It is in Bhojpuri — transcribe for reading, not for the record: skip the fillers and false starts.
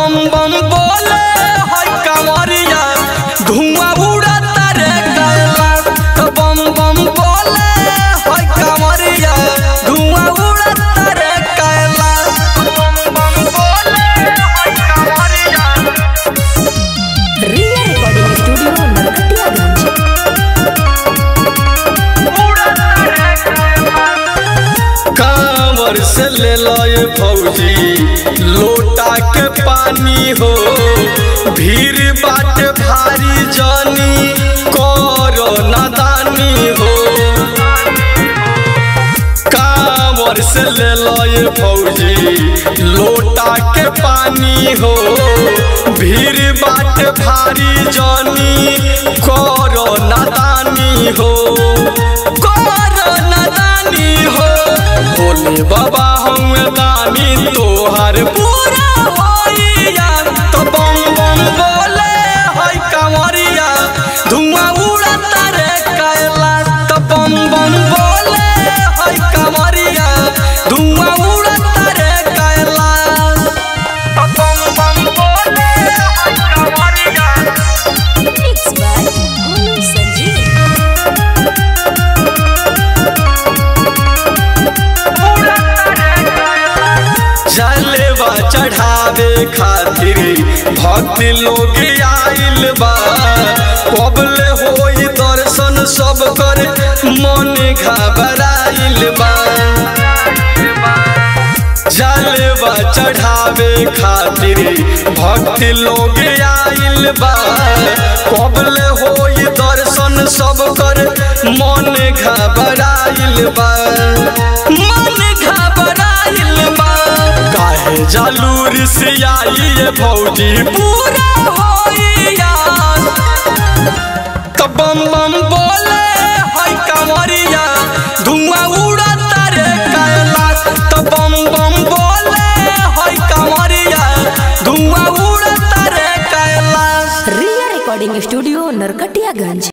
बम बम बोले है कांवरिया धुआं उड़ता रे कैलाश। तो बम बम बोले है कांवरिया धुआं उड़ता रे कैलाश। बम बम बोले है कांवरिया। Riya recording studio Narkatiaganj. कांवर से ले लए फौजी लोटा के पानी हो, भीड़ बाटे भारी जानी करो नादानी हो। कांवर से ले लए फौजी लोटा के पानी हो, भीड़ बाटे भारी जानी करो नादानी हो, करो नादानी हो। बोले बाबा हम दानी तोहर पूरा होइया। तो बम बम बोले है कांवरिया धुआं उड़ता रे कैलाश। तो बम बम बोले है कांवरिया धुआं उड़ता रे कैलाश। तो बम बम बोले है कांवरिया। Mix by Golu Sanjeev. जलवा चढ़ावे खातिर भक्त लोग आइल बा, कबले होई दर्शन सब करे मन घबराइल बा। जलवा चढ़ावे खातिर भक्त लोग आइल बा, कबले होई दर्शन सब करे मन घबराइल बा, मन घबराइल बा। काहे जालूर से आई फौजी पूरा होइया। तो बम बम बोले है कांवरिया धुआं उड़ता रे कैलाश। तो बम बम बोले है कांवरिया धुआं उड़ता रे कैलाश। Riya recording studio Narkatiaganj.